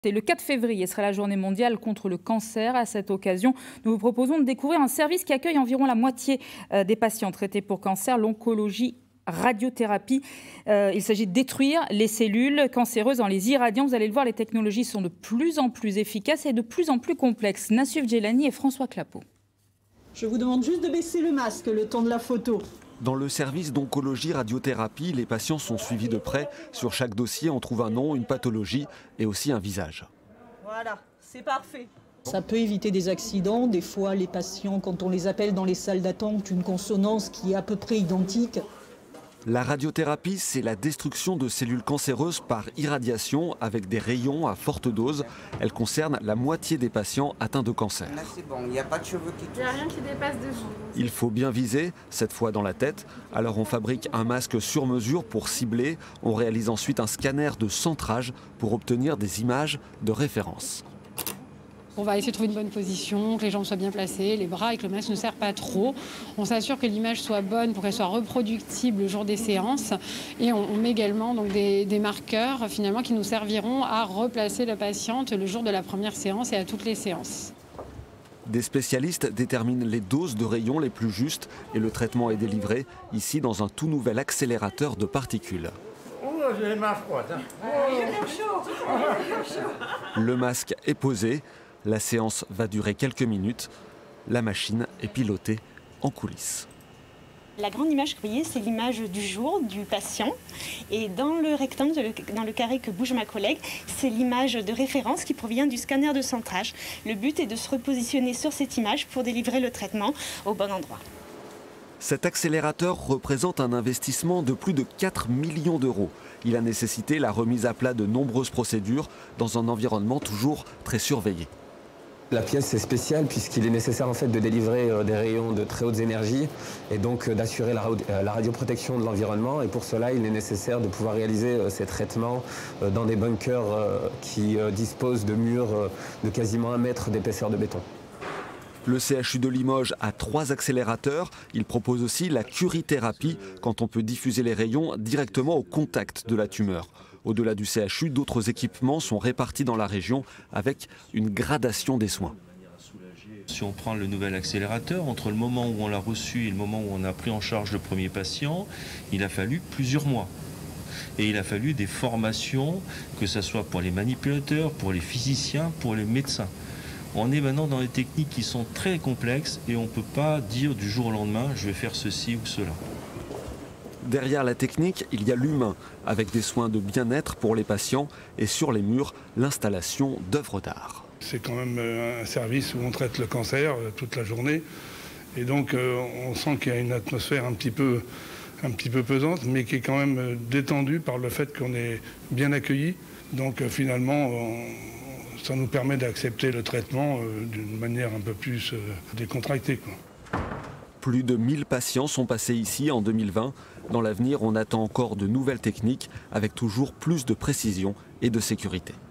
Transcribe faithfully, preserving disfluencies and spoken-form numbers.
Le quatre février sera la journée mondiale contre le cancer. À cette occasion, nous vous proposons de découvrir un service qui accueille environ la moitié des patients traités pour cancer, l'oncologie radiothérapie. Euh, il s'agit de détruire les cellules cancéreuses en les irradiant. Vous allez le voir, les technologies sont de plus en plus efficaces et de plus en plus complexes. Nassuf Djelani et François Clapeau. Je vous demande juste de baisser le masque le temps de la photo. Dans le service d'oncologie radiothérapie, les patients sont suivis de près. Sur chaque dossier, on trouve un nom, une pathologie et aussi un visage. Voilà, c'est parfait. Ça peut éviter des accidents. Des fois, les patients, quand on les appelle dans les salles d'attente, une consonance qui est à peu près identique. La radiothérapie, c'est la destruction de cellules cancéreuses par irradiation avec des rayons à forte dose. Elle concerne la moitié des patients atteints de cancer. Là, c'est bon, il n'y a pas de cheveux qui touchent. Il n'y a rien qui dépasse de vous. Il faut bien viser, cette fois dans la tête. Alors on fabrique un masque sur mesure pour cibler. On réalise ensuite un scanner de centrage pour obtenir des images de référence. On va essayer de trouver une bonne position, que les jambes soient bien placées, les bras et que le masque ne serre pas trop. On s'assure que l'image soit bonne pour qu'elle soit reproductible le jour des séances. Et on, on met également donc des, des marqueurs finalement qui nous serviront à replacer la patiente le jour de la première séance et à toutes les séances. Des spécialistes déterminent les doses de rayons les plus justes et le traitement est délivré ici dans un tout nouvel accélérateur de particules. J'ai les mains froides. Le masque est posé. La séance va durer quelques minutes. La machine est pilotée en coulisses. La grande image que vous voyez, c'est l'image du jour du patient. Et dans le rectangle, dans le carré que bouge ma collègue, c'est l'image de référence qui provient du scanner de centrage. Le but est de se repositionner sur cette image pour délivrer le traitement au bon endroit. Cet accélérateur représente un investissement de plus de quatre millions d'euros. Il a nécessité la remise à plat de nombreuses procédures dans un environnement toujours très surveillé. La pièce est spéciale puisqu'il est nécessaire en fait de délivrer des rayons de très hautes énergies et donc d'assurer la, la radioprotection de l'environnement. Et pour cela, il est nécessaire de pouvoir réaliser ces traitements dans des bunkers qui disposent de murs de quasiment un mètre d'épaisseur de béton. Le C H U de Limoges a trois accélérateurs. Il propose aussi la curithérapie, quand on peut diffuser les rayons directement au contact de la tumeur. Au-delà du C H U, d'autres équipements sont répartis dans la région avec une gradation des soins. Si on prend le nouvel accélérateur, entre le moment où on l'a reçu et le moment où on a pris en charge le premier patient, il a fallu plusieurs mois. Et il a fallu des formations, que ce soit pour les manipulateurs, pour les physiciens, pour les médecins. On est maintenant dans des techniques qui sont très complexes et on ne peut pas dire du jour au lendemain je vais faire ceci ou cela. Derrière la technique, il y a l'humain, avec des soins de bien-être pour les patients et sur les murs, l'installation d'œuvres d'art. C'est quand même un service où on traite le cancer toute la journée et donc on sent qu'il y a une atmosphère un petit peu, un petit peu pesante mais qui est quand même détendue par le fait qu'on est bien accueilli. Donc finalement, on, ça nous permet d'accepter le traitement d'une manière un peu plus décontractée, quoi. Plus de mille patients sont passés ici en deux mille vingt. Dans l'avenir, on attend encore de nouvelles techniques avec toujours plus de précision et de sécurité.